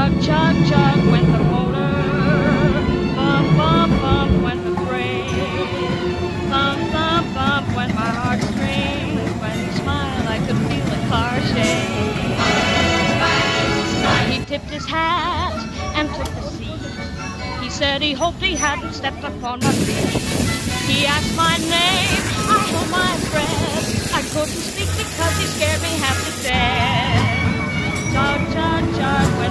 Chug, chug, chug went the motor. Bump, bump, bump went the freight. Thump, thump, thump went my heartstrings. When he smiled, I could feel the car shake. He tipped his hat and took the seat. He said he hoped he hadn't stepped upon my feet. He asked my name, I held my breath. I couldn't speak because he scared me half to death. Chug, chug, chug.